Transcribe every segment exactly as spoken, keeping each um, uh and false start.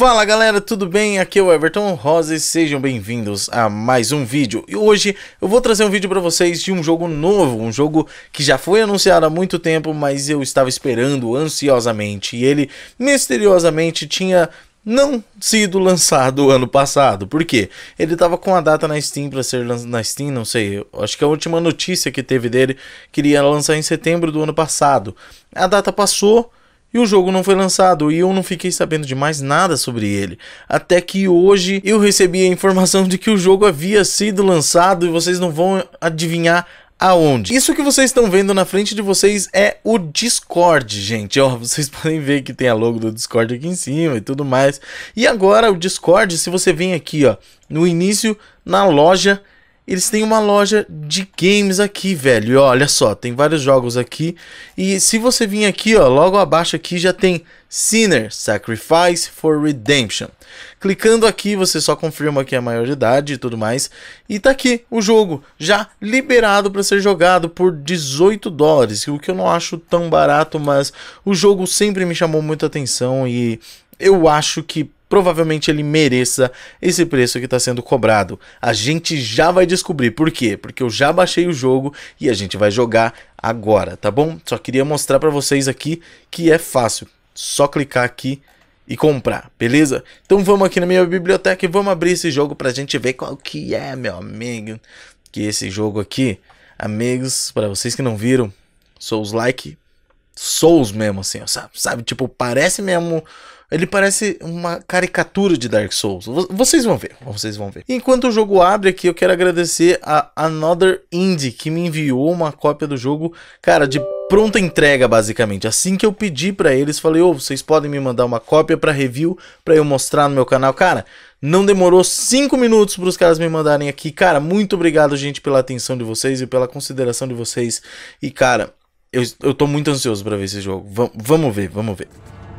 Fala galera, tudo bem? Aqui é o Everton Rosa e sejam bem-vindos a mais um vídeo. E hoje eu vou trazer um vídeo para vocês de um jogo novo, um jogo que já foi anunciado há muito tempo, mas eu estava esperando ansiosamente e ele misteriosamente tinha não sido lançado ano passado. Por quê? Ele estava com a data na Steam para ser lançado na Steam, não sei, eu acho que a última notícia que teve dele queria lançar em setembro do ano passado. A data passou e o jogo não foi lançado e eu não fiquei sabendo de mais nada sobre ele. Até que hoje eu recebi a informação de que o jogo havia sido lançado e vocês não vão adivinhar aonde. Isso que vocês estão vendo na frente de vocês é o Discord, gente. Ó, vocês podem ver que tem a logo do Discord aqui em cima e tudo mais. E agora o Discord, se você vem aqui, ó, no início, na loja, eles têm uma loja de games aqui, velho. E olha só, tem vários jogos aqui. E se você vir aqui, ó, logo abaixo aqui já tem Sinner, Sacrifice for Redemption. Clicando aqui, você só confirma que é maior de idade e tudo mais. E tá aqui o jogo, já liberado para ser jogado por dezoito dólares. O que eu não acho tão barato, mas o jogo sempre me chamou muita atenção. E eu acho que provavelmente ele mereça esse preço que está sendo cobrado. A gente já vai descobrir por quê, porque eu já baixei o jogo e a gente vai jogar agora, tá bom? Só queria mostrar para vocês aqui que é fácil, só clicar aqui e comprar, beleza? Então vamos aqui na minha biblioteca e vamos abrir esse jogo para a gente ver qual que é, meu amigo. Que esse jogo aqui, amigos, para vocês que não viram, Souls-like, Souls mesmo assim, ó, sabe? Sabe, tipo, parece mesmo. Ele parece uma caricatura de Dark Souls. Vocês vão ver, vocês vão ver. Enquanto o jogo abre aqui, eu quero agradecer a Another Indie, que me enviou uma cópia do jogo, cara, de pronta entrega, basicamente. Assim que eu pedi pra eles, falei, ô, oh, vocês podem me mandar uma cópia pra review, pra eu mostrar no meu canal. Cara, não demorou cinco minutos pros caras me mandarem aqui. Cara, muito obrigado, gente, pela atenção de vocês e pela consideração de vocês. E, cara, eu, eu tô muito ansioso pra ver esse jogo. V vamos ver, vamos ver.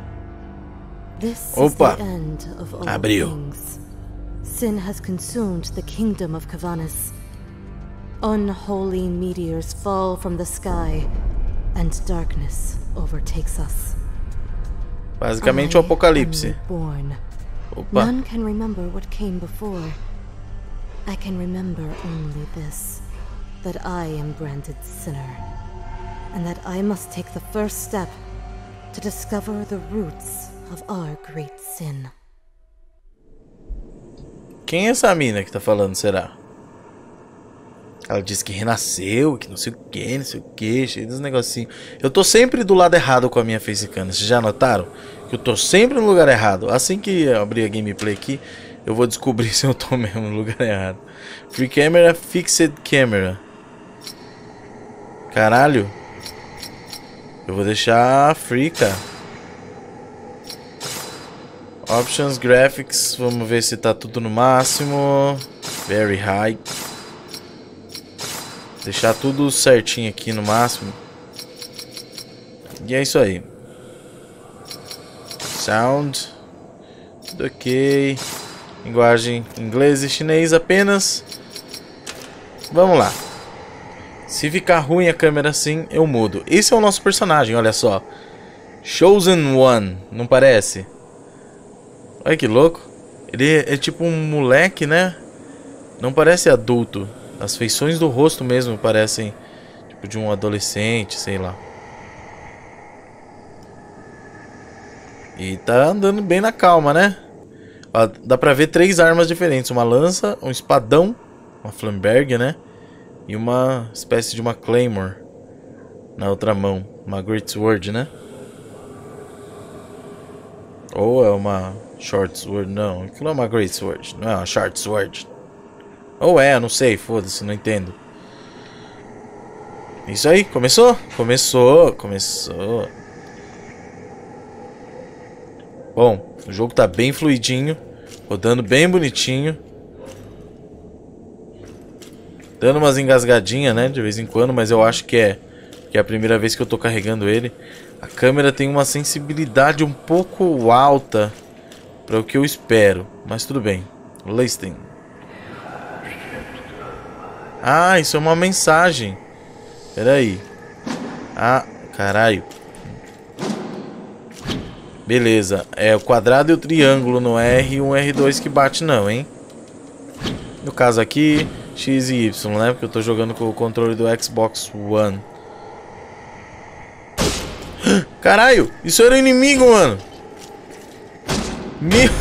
Opa, abriu. Sin has consumed the kingdom of Kavanis. Unholy meteors fall from the sky and darkness overtakes us. Basicamente o apocalipse. Opa. None can remember what came before. I can remember only this, that I am branded sinner, and that I must take the first step to discover the roots of our great sin. Quem é essa mina que tá falando, será? Ela disse que renasceu, que não sei o que, não sei o que, cheio dos negocinhos. Eu tô sempre do lado errado com a minha facecam. Vocês já notaram? Que eu tô sempre no lugar errado. Assim que eu abrir a gameplay aqui, eu vou descobrir se eu tô mesmo no lugar errado. Free camera, fixed camera. Caralho. Eu vou deixar free, cara. Options, graphics, vamos ver se tá tudo no máximo. Very high. Deixar tudo certinho aqui no máximo. E é isso aí. Sound. Tudo ok. Linguagem inglês e chinês apenas. Vamos lá. Se ficar ruim a câmera assim, eu mudo. Esse é o nosso personagem, olha só. Chosen One, não parece? Olha que louco. Ele é, é tipo um moleque, né? Não parece adulto. As feições do rosto mesmo parecem tipo de um adolescente, sei lá. E tá andando bem na calma, né? Ó, dá pra ver três armas diferentes. Uma lança, um espadão, uma Flamberg, né? E uma espécie de uma Claymore na outra mão. Uma Great Sword, né? Ou é uma Short Sword, não, aquilo é uma Great Sword, não é uma Short Sword. Ou é, não sei, foda-se, não entendo. Isso aí, começou? Começou, começou. Bom, o jogo tá bem fluidinho, rodando bem bonitinho. Dando umas engasgadinhas, né, de vez em quando, mas eu acho que é, que é a primeira vez que eu tô carregando ele. A câmera tem uma sensibilidade um pouco alta para o que eu espero, mas tudo bem. Listing. Ah, isso é uma mensagem. Pera aí. Ah, caralho. Beleza. É o quadrado e o triângulo no R e um R dois que bate não, hein? No caso aqui, X e Y, né? Porque eu tô jogando com o controle do Xbox One. Caralho, isso era inimigo, mano. Meu...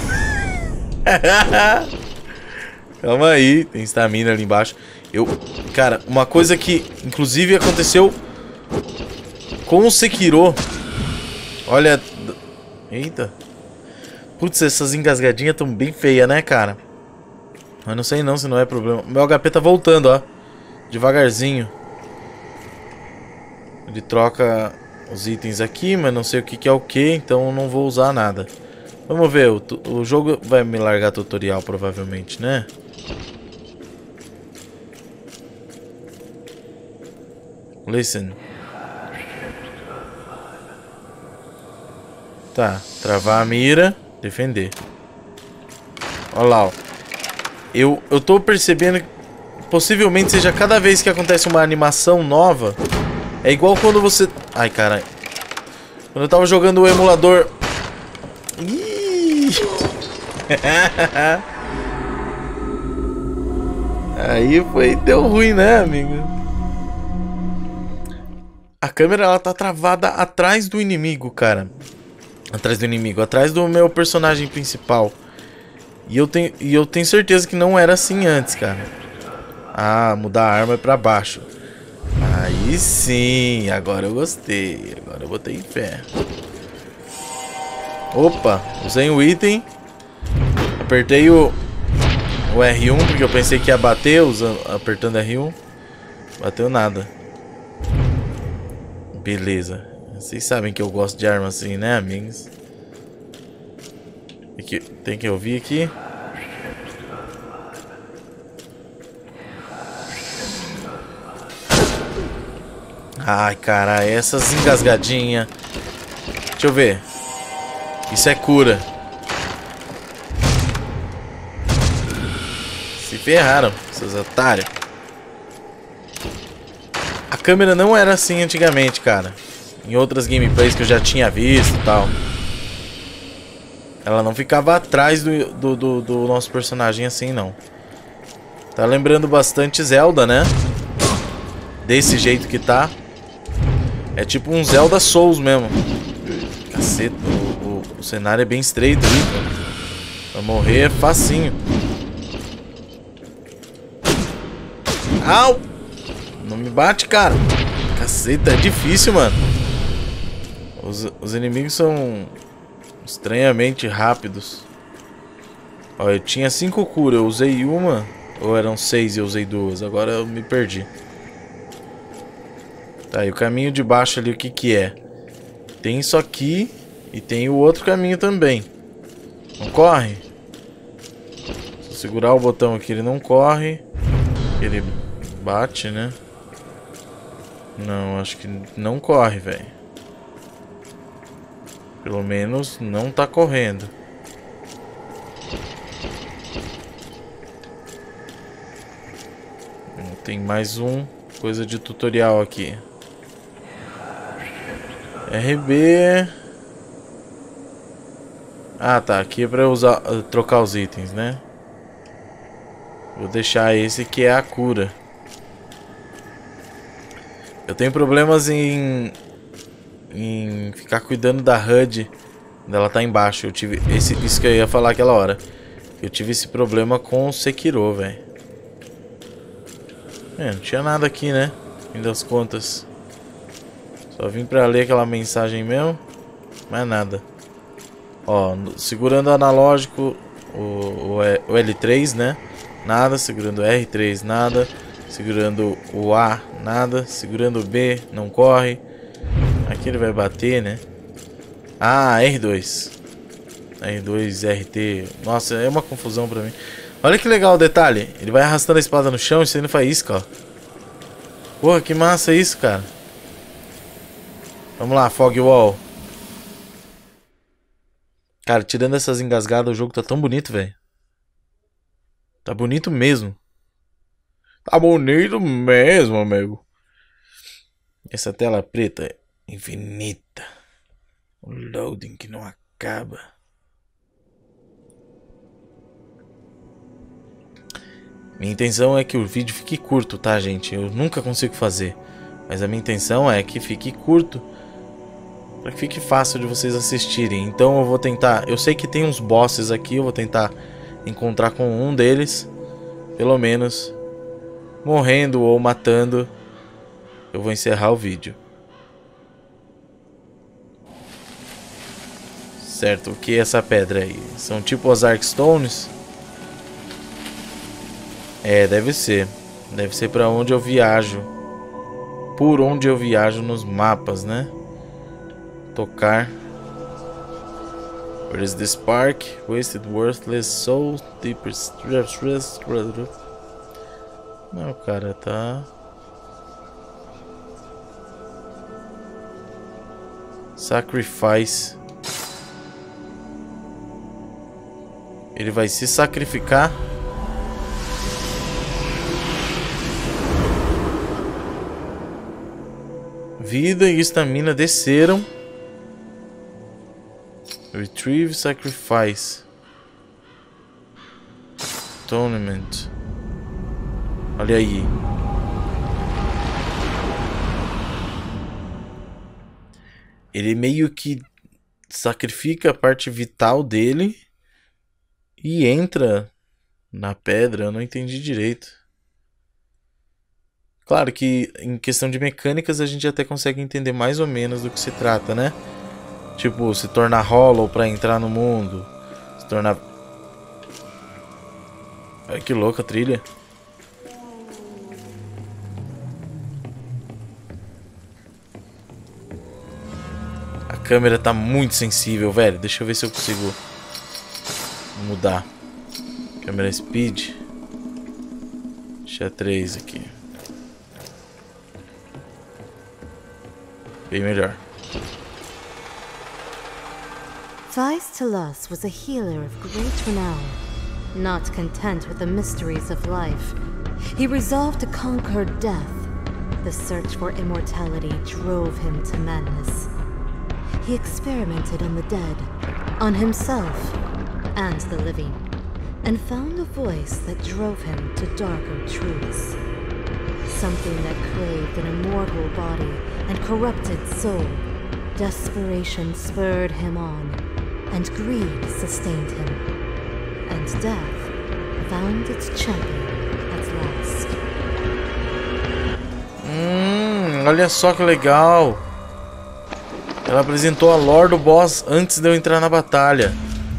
Calma aí, tem estamina ali embaixo. Eu, cara, uma coisa que inclusive aconteceu com o Sekiro. Olha, eita. Putz, essas engasgadinhas tão bem feias, né, cara? Mas não sei não se não é problema. Meu H P tá voltando, ó. Devagarzinho. Ele troca os itens aqui, mas não sei o que, que é o que, então eu não vou usar nada. Vamos ver, o, o jogo vai me largar tutorial provavelmente, né? Listen. Tá, travar a mira, defender. Olha lá, ó. Eu, eu tô percebendo que possivelmente seja cada vez que acontece uma animação nova. É igual quando você... Ai, caralho. Quando eu tava jogando o emulador... Ih! Aí foi... Deu ruim, né, amigo? A câmera, ela tá travada atrás do inimigo, cara. Atrás do inimigo. Atrás do meu personagem principal. E eu tenho, e eu tenho certeza que não era assim antes, cara. Ah, mudar a arma é pra baixo. Aí sim, agora eu gostei. Agora eu botei em fé. Opa, usei o item. Apertei o, o R um, porque eu pensei que ia bater usando, apertando R um. Bateu nada. Beleza. Vocês sabem que eu gosto de arma assim, né, amigos? Aqui, tem que ouvir aqui. Ai, cara, essas engasgadinhas. Deixa eu ver. Isso é cura. Se ferraram, seus otários. A câmera não era assim antigamente, cara. Em outras gameplays que eu já tinha visto e tal. Ela não ficava atrás do, do, do, do nosso personagem assim, não. Tá lembrando bastante Zelda, né? Desse jeito que tá. É tipo um Zelda Souls mesmo. Caceta, o, o, o cenário é bem estreito ali, cara. Pra morrer é facinho. Au! Não me bate, cara. Caceta, é difícil, mano. Os, os inimigos são estranhamente rápidos. Ó, eu tinha cinco curas, eu usei uma. Ou eram seis e eu usei duas. Agora eu me perdi. Tá, e o caminho de baixo ali, o que que é? Tem isso aqui e tem o outro caminho também. Não corre? Se eu segurar o botão aqui, ele não corre. Ele bate, né? Não, acho que não corre, velho. Pelo menos não tá correndo. Tem mais um coisa de tutorial aqui. R B. Ah, tá. Aqui é pra eu usar, trocar os itens, né? Vou deixar esse que é a cura. Eu tenho problemas em em ficar cuidando da H U D dela tá embaixo. Eu tive esse, isso que eu ia falar aquela hora. Eu tive esse problema com o Sekiro, velho. É, não tinha nada aqui, né? Fim das contas. Só vim pra ler aquela mensagem mesmo. Mais nada. Ó, segurando o analógico, o, o L três, né? Nada. Segurando o R três, nada. Segurando o A, nada. Segurando o B, não corre. Aqui ele vai bater, né? Ah, R dois. R dois, R T. Nossa, é uma confusão pra mim. Olha que legal o detalhe. Ele vai arrastando a espada no chão e você não faz isca, ó. Porra, que massa isso, cara. Vamos lá, Fog Wall. Cara, tirando essas engasgadas, o jogo tá tão bonito, velho. Tá bonito mesmo. Tá bonito mesmo, amigo. Essa tela preta é infinita. O loading que não acaba. Minha intenção é que o vídeo fique curto, tá, gente? Eu nunca consigo fazer. Mas a minha intenção é que fique curto, para que fique fácil de vocês assistirem. Então eu vou tentar... Eu sei que tem uns bosses aqui, eu vou tentar encontrar com um deles. Pelo menos, morrendo ou matando, eu vou encerrar o vídeo. Certo, o que é essa pedra aí? São tipo as Arkstones? É, deve ser. Deve ser pra onde eu viajo. Por onde eu viajo nos mapas, né? Tocar. Where is this spark? Wasted, worthless soul. Deeper stress. Não, cara, tá... Sacrifice. Ele vai se sacrificar. Vida e estamina desceram. Retrieve, sacrifice. Atonement. Olha aí. Ele meio que sacrifica a parte vital dele e entra na pedra. Eu não entendi direito. Claro que em questão de mecânicas a gente até consegue entender mais ou menos do que se trata, né? Tipo, se tornar hollow pra entrar no mundo. Se tornar... Ai, que louca a trilha. A câmera tá muito sensível, velho. Deixa eu ver se eu consigo mudar. Câmera speed. Deixa três aqui. Bem melhor. Thais Telos was a healer of great renown. Not content with the mysteries of life, he resolved to conquer death. The search for immortality drove him to madness. He experimented on the dead, on himself, and the living, and found a voice that drove him to darker truths. Something that craved an immortal body and corrupted soul. Desperation spurred him on, and greed sustained him. And death found its champion at last. Hum, olha só que legal. Ela apresentou a lore do boss antes de eu entrar na batalha.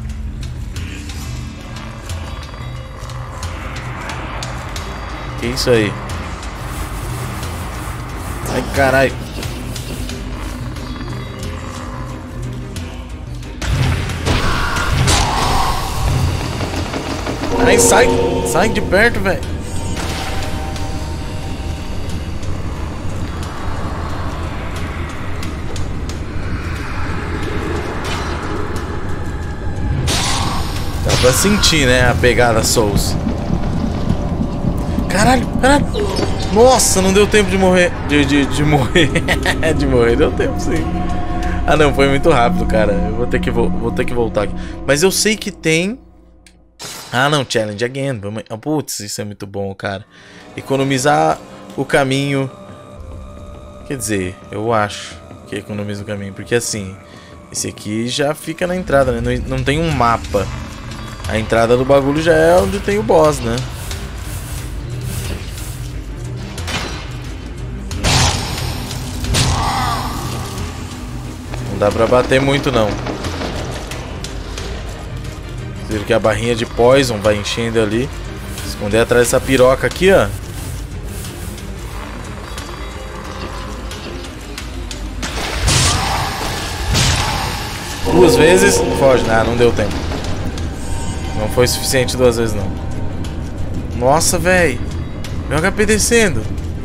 Que isso aí? Ai, caralho. Ai, sai, sai de perto, velho. Dá pra sentir, né, a pegada Souls. Caralho, caralho. Nossa, não deu tempo de morrer. De, de, de morrer. De morrer, deu tempo sim. Ah não, foi muito rápido, cara. Eu vou ter que, vo vou ter que voltar aqui. Mas eu sei que tem... Ah não, challenge again. Putz, isso é muito bom, cara. Economizar o caminho. Quer dizer, eu acho que economiza o caminho. Porque assim, esse aqui já fica na entrada, né? Não, não tem um mapa. A entrada do bagulho já é onde tem o boss, né? Não dá pra bater muito, não. Você vê que a barrinha de poison vai enchendo ali. Esconder atrás dessa piroca aqui, ó. Duas vezes, foge. Ah, não deu tempo. Não foi suficiente duas vezes, não. Nossa, velho. Meu H P descendo.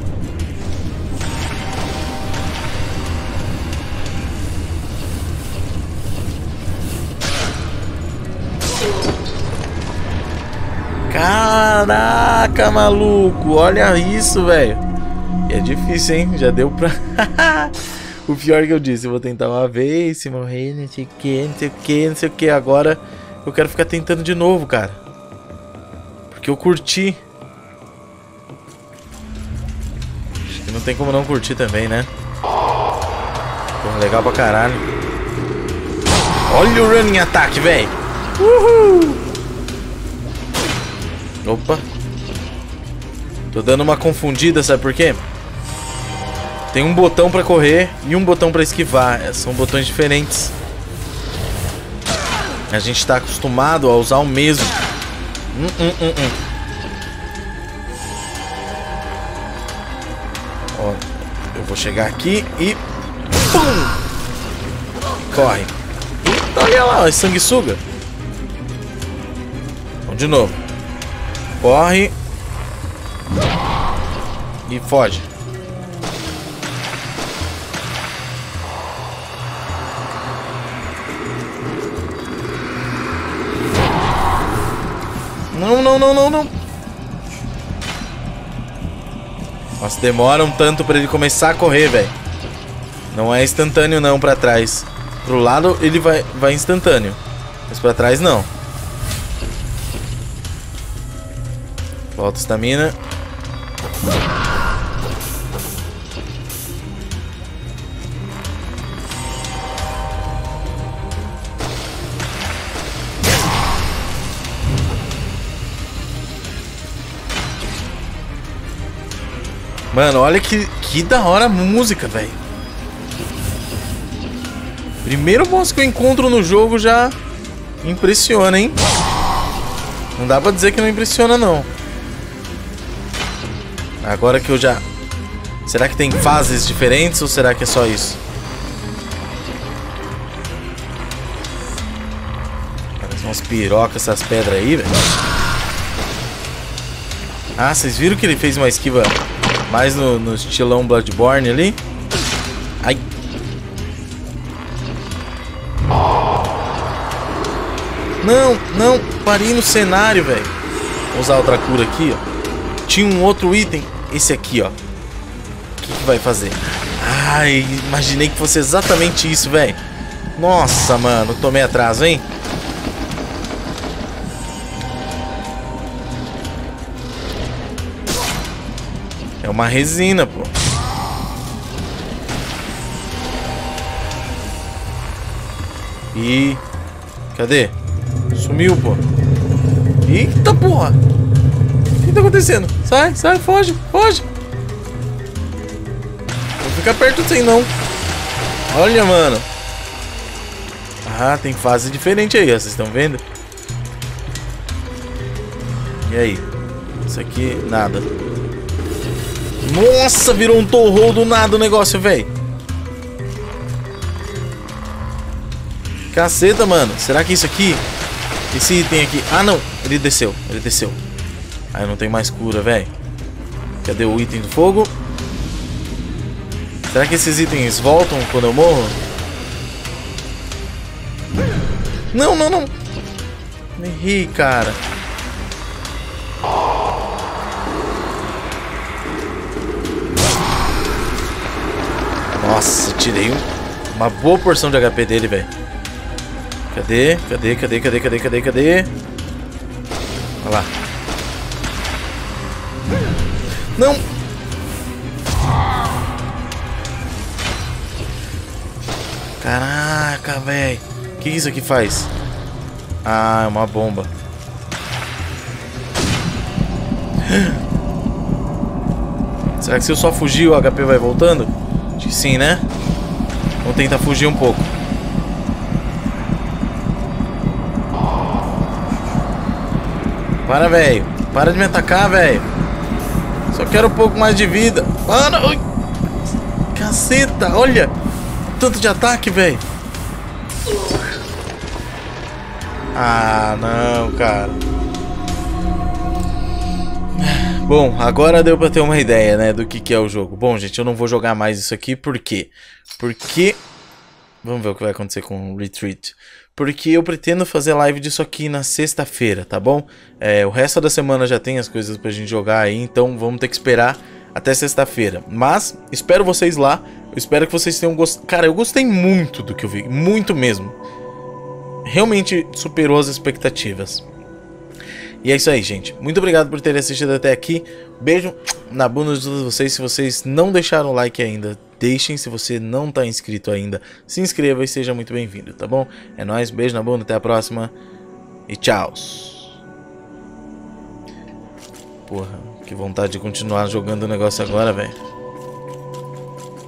Caraca, maluco. Olha isso, velho. E é difícil, hein? Já deu pra... O pior que eu disse, eu vou tentar uma vez, se morrer, não sei o que, não sei o que, não sei o que. Agora eu quero ficar tentando de novo, cara. Porque eu curti. Acho que não tem como não curtir também, né? Porra, legal pra caralho. Olha o running attack, velho. Uhul! Opa. Tô dando uma confundida, sabe por quê? Tem um botão pra correr e um botão pra esquivar. São botões diferentes. A gente tá acostumado a usar o mesmo. Hum, hum, hum, hum. Ó, eu vou chegar aqui e... Pum! Corre. Eita, olha lá, é sanguessuga. Vamos de novo. Corre. E foge. Não, não, não, não, não. Nossa, demora um tanto pra ele começar a correr, velho. Não é instantâneo não pra trás. Pro lado ele vai, vai instantâneo. Mas pra trás não. Volta a estamina. Mano, olha que, que da hora a música, velho. Primeiro boss que eu encontro no jogo já impressiona, hein? Não dá pra dizer que não impressiona, não. Agora que eu já... Será que tem fases diferentes ou será que é só isso? Parece umas pirocas essas pedras aí, velho. Ah, vocês viram que ele fez uma esquiva mais no, no estilão Bloodborne ali? Ai. Não, não. Parei no cenário, velho. Vou usar outra cura aqui, ó. Tinha um outro item. Esse aqui, ó. O que, que vai fazer? Ai, imaginei que fosse exatamente isso, velho. Nossa, mano. Tomei atraso, hein? É uma resina, pô. E... Cadê? Sumiu, pô. Eita, porra. O que tá acontecendo? Sai, sai, foge, foge. Não fica perto sem não. Olha, mano. Ah, tem fase diferente aí, ó. Vocês estão vendo? E aí? Isso aqui, nada. Nossa, virou um torrou do nada o negócio, velho. Caceta, mano. Será que isso aqui... Esse item aqui... Ah, não. Ele desceu. Ele desceu. Ah, eu não tenho mais cura, velho. Cadê o item do fogo? Será que esses itens voltam quando eu morro? Não, não, não. Errei, cara. Nossa, tirei um, uma boa porção de H P dele, velho. Cadê? Cadê? Cadê? Cadê? Cadê? Cadê? Cadê? Olha lá. Não! Caraca, velho. O que isso aqui faz? Ah, é uma bomba. Será que se eu só fugir o H P vai voltando? Acho que sim, né? Vamos tentar fugir um pouco. Para, velho. Para de me atacar, velho. Só quero um pouco mais de vida. Para! Ui. Caceta, olha. Tanto de ataque, velho. Ah, não, cara. Bom, agora deu pra ter uma ideia, né, do que que é o jogo. Bom, gente, eu não vou jogar mais isso aqui, por quê? Porque... Vamos ver o que vai acontecer com o Retreat. Porque eu pretendo fazer live disso aqui na sexta-feira, tá bom? É, o resto da semana já tem as coisas pra gente jogar aí, então vamos ter que esperar até sexta-feira. Mas espero vocês lá. Eu espero que vocês tenham gostado. Cara, eu gostei muito do que eu vi, muito mesmo. Realmente superou as expectativas. E é isso aí, gente. Muito obrigado por terem assistido até aqui. Beijo na bunda de todos vocês. Se vocês não deixaram o like ainda, deixem. Se você não tá inscrito ainda, se inscreva e seja muito bem-vindo, tá bom? É nóis, beijo na bunda, até a próxima. E tchau. Porra, que vontade de continuar jogando o negócio agora, velho.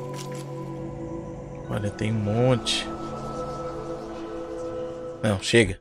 Olha, tem um monte. Não, chega.